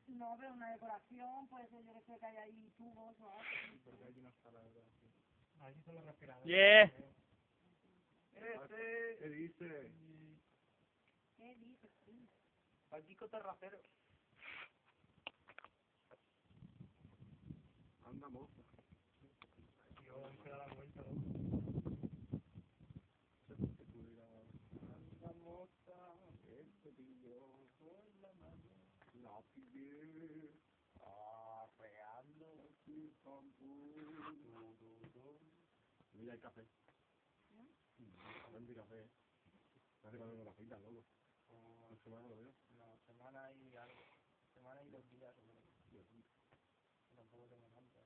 No, pero una decoración, puede ser, yo que sé, que hay ahí tubos o algo. Porque hay una sala de decoración. Allí son los respiradores. Yeah. ¿Qué dice? ¿Qué dices, sí? Paldico terracero. Anda moza. Yo se da la vuelta, ¿no? Anda moza, este pillo por la mano. La pillé. Arreando su campú. Mira el café. Buen café. Hace cuando la cita, loco. ¿Una semana lo veo? No, semana y algo. Semana y 2 días. Tampoco tengo tanto.